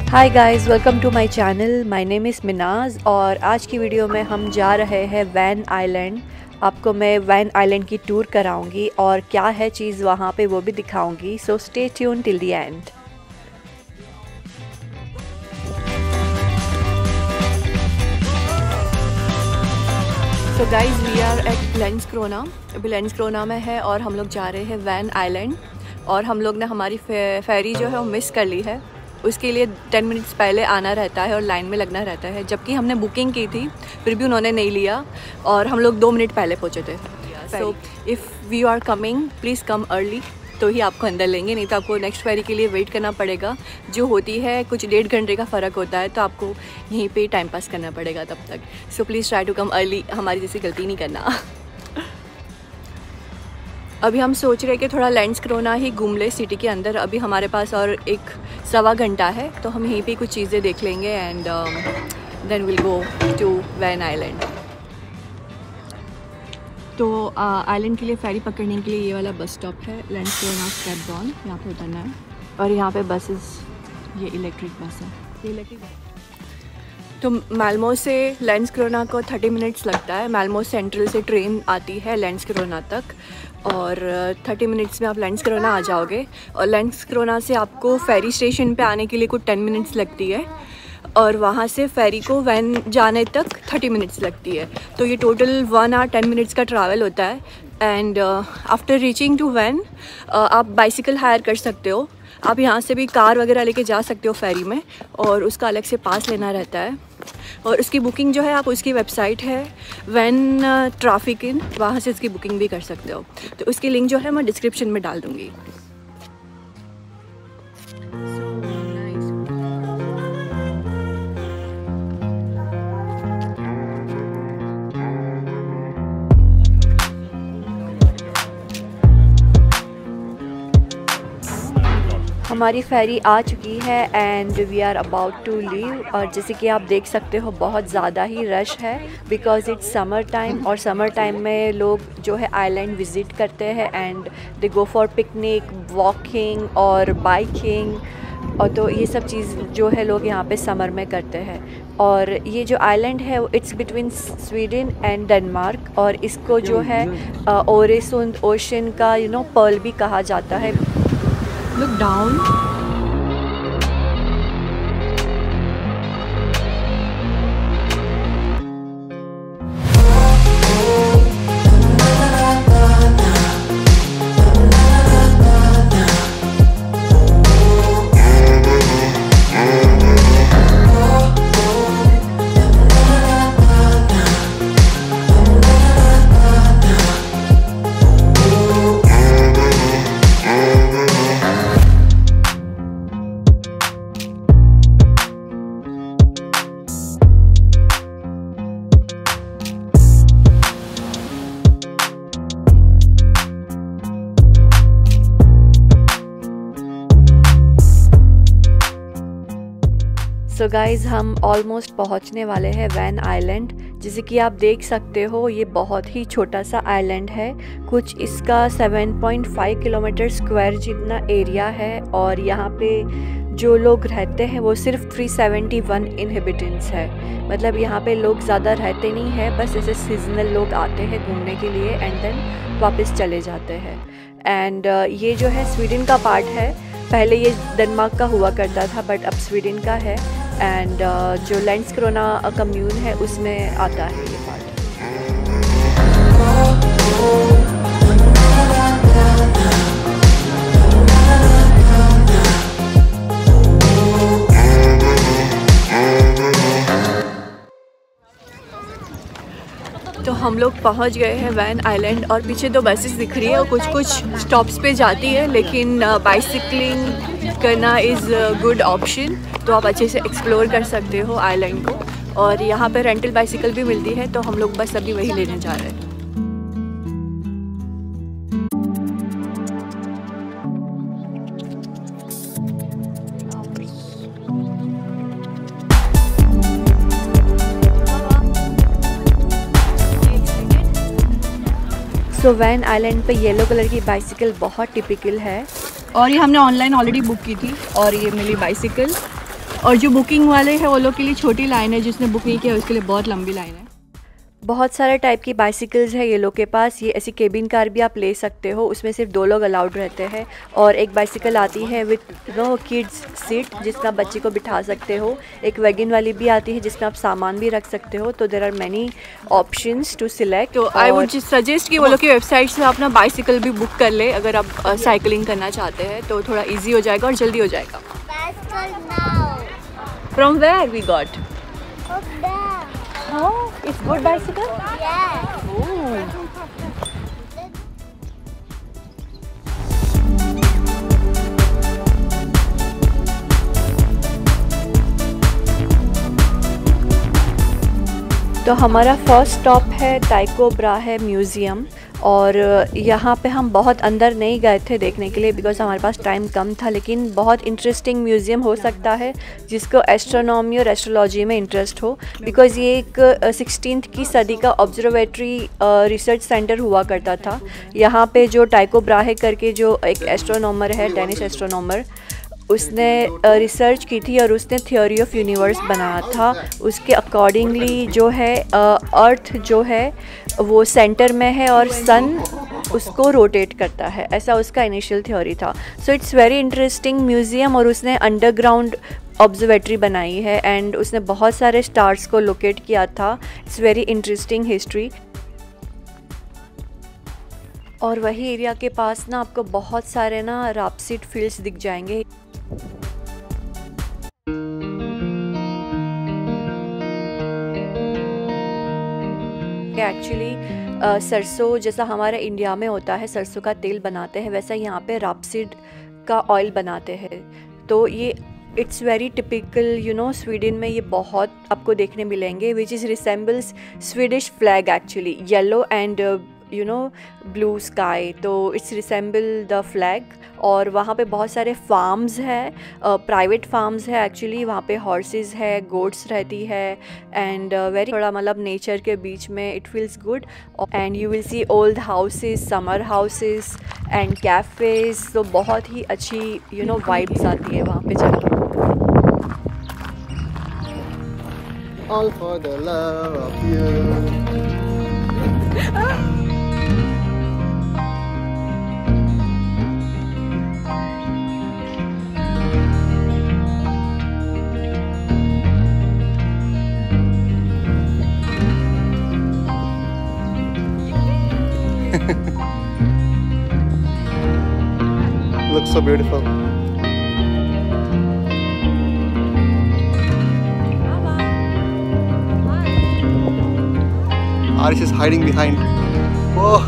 Hi guys, welcome to my channel. My name is Minaj और आज की वीडियो में हम जा रहे हैं वैन आइलैंड। आपको मैं वैन आइलैंड की टूर कराऊंगी और क्या है चीज़ वहाँ पे वो भी दिखाऊंगी। So stay tune till the end. So guys, we are at Landskrona में है और हम लोग जा रहे हैं वैन आइलैंड। और हम लोग ने हमारी फेरी जो है वो मिस कर ली है। उसके लिए 10 मिनट्स पहले आना रहता है और लाइन में लगना रहता है, जबकि हमने बुकिंग की थी फिर भी उन्होंने नहीं लिया और हम लोग 2 मिनट पहले पहुँचे थे। So if we are coming please come early, तो ही आपको अंदर लेंगे, नहीं तो आपको नेक्स्ट फेरी के लिए वेट करना पड़ेगा। जो होती है कुछ 1.5 घंटे का फ़र्क होता है, तो आपको यहीं पे टाइम पास करना पड़ेगा तब तक। So please try to come early, हमारी जैसी गलती नहीं करना। अभी हम सोच रहे हैं कि थोड़ा लेंसक्रोना ही घूम ले सिटी के अंदर। अभी हमारे पास और 1-1.25 घंटा है, तो हम यहीं पे कुछ चीज़ें देख लेंगे and then will go to Ven island. तो आइलैंड के लिए फेरी पकड़ने के लिए ये वाला बस स्टॉप है, लेंसक्रोना स्टेपडाउन, यहाँ पे उतरना है। और यहाँ पे बसेस, ये इलेक्ट्रिक बस है, ये इलेक्ट्रिक बस। तो माल्मो से लेंसक्रोना को 30 मिनट्स लगता है। माल्मो सेंट्रल से ट्रेन आती है लेंसक्रोना तक और 30 मिनट्स में आप लेंसक्रोना आ जाओगे। और लेंसक्रोना से आपको फेरी स्टेशन पे आने के लिए कुछ 10 मिनट्स लगती है और वहाँ से फेरी को वैन जाने तक 30 मिनट्स लगती है। तो ये टोटल 1 आवर 10 मिनट्स का ट्रैवल होता है। And after reaching to Ven आप बाइसिकल हायर कर सकते हो। आप यहाँ से भी कार वगैरह लेके जा सकते हो फेरी में, और उसका अलग से पास लेना रहता है। और उसकी बुकिंग जो है आप उसकी वेबसाइट है वैन ट्रैफिक इन, वहाँ से उसकी बुकिंग भी कर सकते हो। तो उसकी लिंक जो है मैं डिस्क्रिप्शन में डाल दूँगी। हमारी फेरी आ चुकी है and we are about to leave. और जैसे कि आप देख सकते हो बहुत ज़्यादा ही रश है बिकॉज़ इट्स समर टाइम, और समर टाइम में लोग जो है आइलैंड विज़िट करते हैं and they go for picnic, walking और बाइकिंग। और तो ये सब चीज़ जो है लोग यहाँ पे समर में करते हैं। और ये जो आइलैंड है it's between Sweden and Denmark, और इसको जो है ओरेसुंद ओशन का पर्ल भी कहा जाता है। Look down. सो गाइज़, हम ऑलमोस्ट पहुंचने वाले हैं वैन आइलैंड। जैसे कि आप देख सकते हो ये बहुत ही छोटा सा आइलैंड है। कुछ इसका 7.5 किलोमीटर स्क्वायर जितना एरिया है और यहाँ पे जो लोग रहते हैं वो सिर्फ 371 इनहेबिटेंट्स है। मतलब यहाँ पे लोग ज़्यादा रहते नहीं हैं, बस ऐसे सीजनल लोग आते हैं घूमने के लिए एंड देन वापस चले जाते हैं। एंड ये जो है स्वीडन का पार्ट है। पहले ये डेनमार्क का हुआ करता था बट अब स्वीडन का है। एंड जो लेंसक्रोना कम्यून है उसमें आता है ये पार्ट। तो हम लोग पहुंच गए हैं वैन आइलैंड और पीछे 2 बसेस दिख रही है और कुछ स्टॉप्स पे जाती है, लेकिन बाइसिकलिंग करना इज़ गुड ऑप्शन। तो आप अच्छे से एक्सप्लोर कर सकते हो आइलैंड को। और यहाँ पे रेंटल बाइसिकल भी मिलती है, तो हम लोग बस अभी वही लेने जा रहे हैं। सो वैन आइलैंड पे येलो कलर की बाइसिकल बहुत टिपिकल है और ये हमने ऑनलाइन ऑलरेडी बुक की थी और ये मिली बाइसिकल। और जो बुकिंग वाले हैं वो लोग के लिए छोटी लाइन है, जिसने बुक नहीं किया उसके लिए बहुत लंबी लाइन है। बहुत सारे टाइप की बाइसिकल्स है ये लोग के पास। ये ऐसी केबिन कार भी आप ले सकते हो, उसमें सिर्फ 2 लोग अलाउड रहते हैं। और एक बाइसिकल आती है विथ नो किड्स सीट, जिसमें आप बच्चे को बिठा सकते हो। एक वैगन वाली भी आती है जिसमें आप सामान भी रख सकते हो। तो there are many options to select. तो आई वुड सजेस्ट कि वो लोग की वेबसाइट से अपना बाइसिकल भी बुक कर ले अगर आप साइकिलिंग करना चाहते हैं, तो थोड़ा ईजी हो जाएगा और जल्दी हो जाएगा। From where we got? Oh, it's good bicycle? Yeah. Oh. तो हमारा फर्स्ट स्टॉप है टाइको ब्राहे म्यूज़ियम। और यहाँ पे हम बहुत अंदर नहीं गए थे देखने के लिए बिकॉज़ हमारे पास टाइम कम था, लेकिन बहुत इंटरेस्टिंग म्यूज़ियम हो सकता है जिसको एस्ट्रोनॉमी और एस्ट्रोलॉजी में इंटरेस्ट हो। बिकॉज़ ये एक 16th की सदी का ऑब्जर्वेटरी रिसर्च सेंटर हुआ करता था। यहाँ पे जो टाइको ब्राहे करके जो एक एस्ट्रोनॉमर है, डेनिश एस्ट्रोनॉमर, उसने रिसर्च की थी और उसने थ्योरी ऑफ यूनिवर्स बनाया था। उसके अकॉर्डिंगली जो है अर्थ जो है वो सेंटर में है और सन उसको रोटेट करता है, ऐसा उसका इनिशियल थ्योरी था। So it's very interesting museum. और उसने अंडरग्राउंड ऑब्जर्वेटरी बनाई है एंड उसने बहुत सारे स्टार्स को लोकेट किया था। It's very interesting history. और वही एरिया के पास ना आपको बहुत सारे ना रापसीड फील्ड्स दिख जाएंगे। एक्चुअली सरसों जैसा हमारे इंडिया में होता है, सरसों का तेल बनाते हैं, वैसा यहाँ पे रापसीड का ऑयल बनाते हैं। तो ये इट्स वेरी टिपिकल स्वीडन में ये बहुत आपको देखने मिलेंगे, which is resembles Swedish flag actually, yellow and blue sky. तो इट्स रिसेंबल द फ्लैग। और वहाँ पे बहुत सारे फार्म्स हैं, प्राइवेट फार्म्स है एक्चुअली। वहाँ पे हॉर्सेस है, गोट्स रहती है एंड वेरी थोड़ा मतलब नेचर के बीच में it feels good. And you will see old houses, summer houses and cafes. तो बहुत ही अच्छी वाइब्स आती है वहाँ पे जाके। All for the love of you. Looks so beautiful. Arish is hiding behind. Whoa.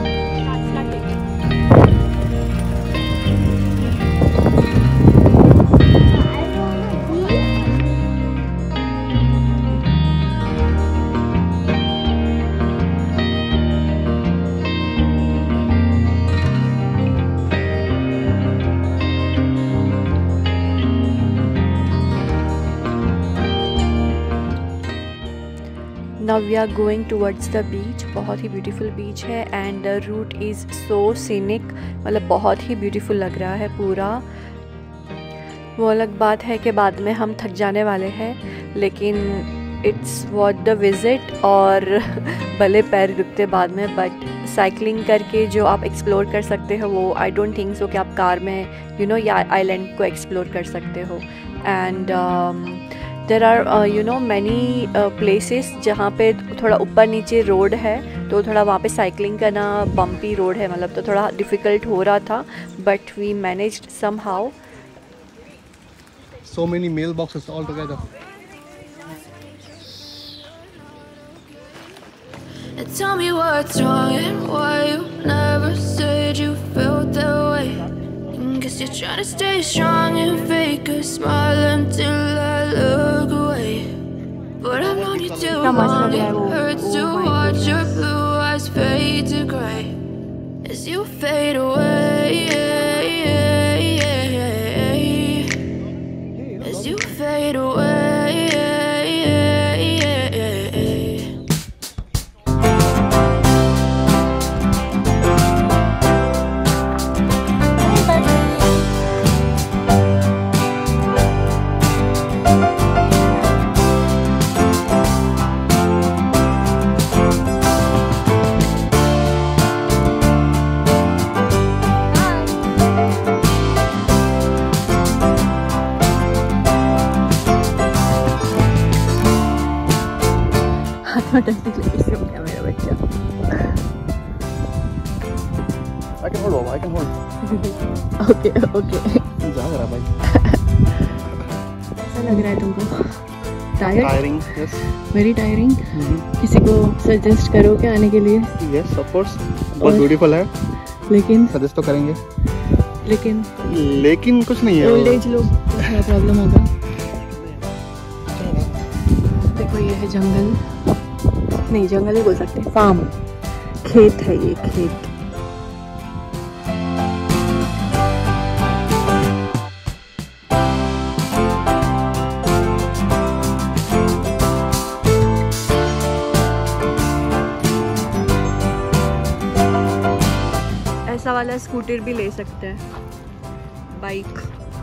Now we are going towards the beach। बहुत ही beautiful beach है and the route is so scenic, मतलब बहुत ही ब्यूटीफुल लग रहा है पूरा। वो अलग बात है कि बाद में हम थक जाने वाले हैं, लेकिन इट्स वॉट द विज़िट। और भले पैर दुखते बाद में, बट साइकिलिंग करके जो आप एक्सप्लोर कर सकते हो वो आई डोंट थिंक सो कि आप कार में या आइलैंड को एक्सप्लोर कर सकते हो। And there are many places जहाँ पे थोड़ा ऊपर नीचे रोड है, तो थोड़ा वहाँ पे साइकिलिंग करना बम्पी रोड है, मतलब तो थोड़ा डिफ़िकल्ट हो रहा था, but we managed somehow. So many mailboxes all together. Tell me what's wrong and why you never said you felt that way. Guess you're trying to stay strong and fake a smile until I look away. But I've known you too long, it hurts to watch your blue eyes fade to grey as you fade away. As you fade away. I can hold, Baba. I can hold. Okay okay. जा रहा भाई। कैसा लग रहा है तुमको? Tiring, yes. Very tiring. किसी को सजेस्ट करो क्या आने के लिए? Yes, of course. बहुत ब्यूटीफुल है। लेकिन सजेस्ट तो करेंगे। लेकिन कुछ नहीं है। ओल्ड एज लोग थोड़ा प्रॉब्लम होगा। देखो ये है जंगल, नहीं जंगल ही बोल सकते, फार्म, खेत है ये, खेत। ऐसा वाला स्कूटर भी ले सकते हैं, बाइक।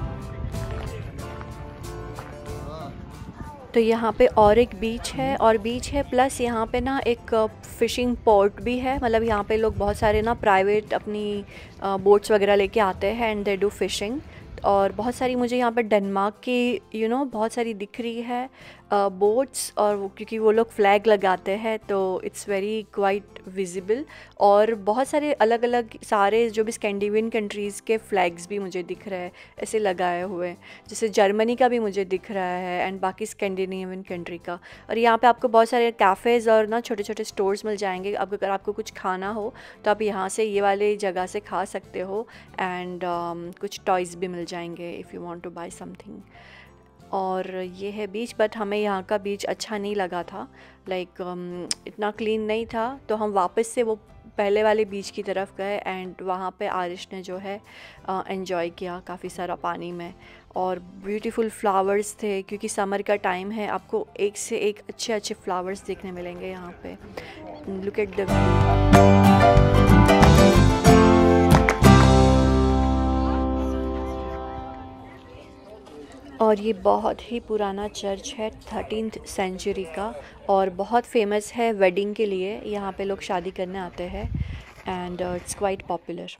तो यहाँ पे और एक बीच है प्लस यहाँ पे ना एक फ़िशिंग पोर्ट भी है। मतलब यहाँ पे लोग बहुत सारे ना प्राइवेट अपनी बोट्स वगैरह लेके आते हैं एंड दे डू फिशिंग। और बहुत सारी मुझे यहाँ पे डेनमार्क की बहुत सारी दिख रही है बोट्स, और क्योंकि वो लोग फ्लैग लगाते हैं तो इट्स वेरी क्वाइट विजिबल। और बहुत सारे अलग अलग सारे जो भी स्कैंडिनेवियन कंट्रीज़ के फ्लैग्स भी मुझे दिख रहे हैं ऐसे लगाए हुए, जैसे जर्मनी का भी मुझे दिख रहा है एंड बाकी स्कैंडिनेवियन कंट्री का। और यहाँ पे आपको बहुत सारे कैफ़ेज़ और ना छोटे छोटे स्टोर्स मिल जाएंगे। अब अगर आपको कुछ खाना हो तो आप यहाँ से ये वाले जगह से खा सकते हो एंड कुछ टॉयज़ भी मिल जाएंगे if you want to buy something. और ये है बीच, बट हमें यहाँ का बीच अच्छा नहीं लगा था, लाइक इतना क्लीन नहीं था। तो हम वापस से वो पहले वाले बीच की तरफ गए एंड वहाँ पे आरिश ने जो है एंजॉय किया काफ़ी सारा पानी में। और ब्यूटीफुल फ्लावर्स थे, क्योंकि समर का टाइम है, आपको एक से एक अच्छे अच्छे फ्लावर्स देखने मिलेंगे यहाँ पे। Look at the view. और ये बहुत ही पुराना चर्च है 13th सेंचुरी का, और बहुत फेमस है वेडिंग के लिए। यहाँ पे लोग शादी करने आते हैं and it's quite popular.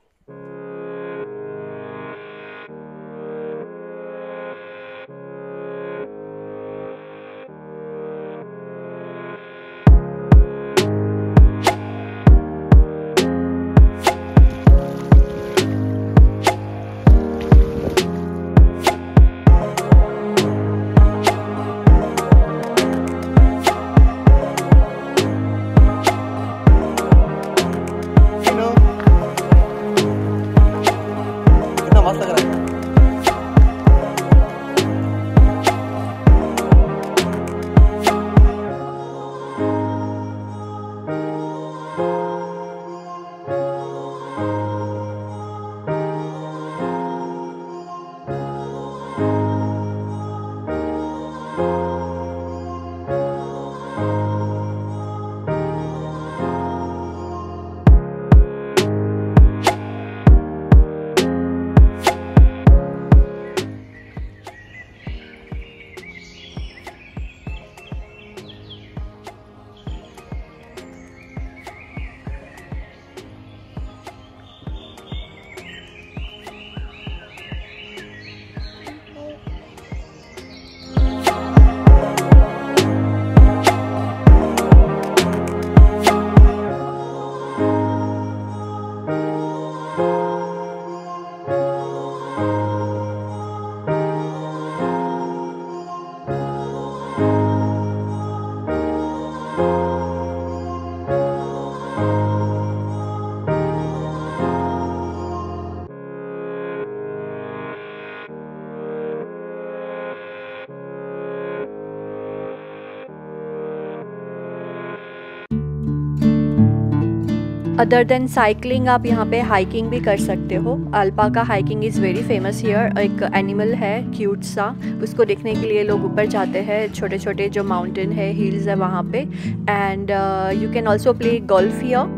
Other than cycling आप यहाँ पे हाइकिंग भी कर सकते हो। Alpaca hiking is very famous here. एक एनिमल है क्यूट सा, उसको देखने के लिए लोग ऊपर जाते हैं। छोटे छोटे जो माउंटेन है, हिल्स है वहाँ पे। And you can also play golf here.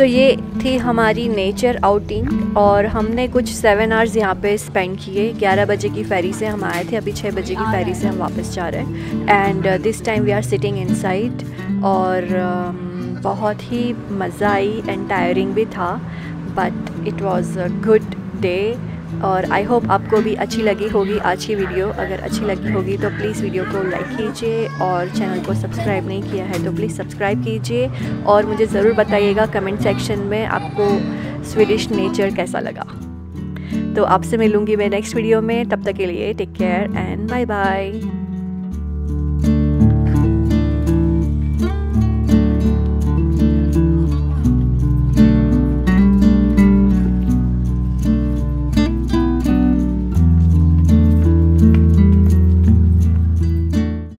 So ये थी हमारी नेचर आउटिंग और हमने कुछ 7 आवर्स यहाँ पे स्पेंड किए। 11 बजे की फ़ेरी से हम आए थे, अभी 6 बजे की फ़ेरी से हम वापस जा रहे हैं। And this time we are sitting inside और बहुत ही मज़ा आई एंड टायरिंग भी था, but it was a good day. और आई होप आपको भी अच्छी लगी होगी आज की वीडियो। अगर अच्छी लगी होगी तो प्लीज़ वीडियो को लाइक कीजिए और चैनल को सब्सक्राइब नहीं किया है तो प्लीज़ सब्सक्राइब कीजिए और मुझे ज़रूर बताइएगा कमेंट सेक्शन में आपको स्वीडिश नेचर कैसा लगा। तो आपसे मिलूँगी मैं नेक्स्ट वीडियो में, तब तक के लिए take care and bye bye.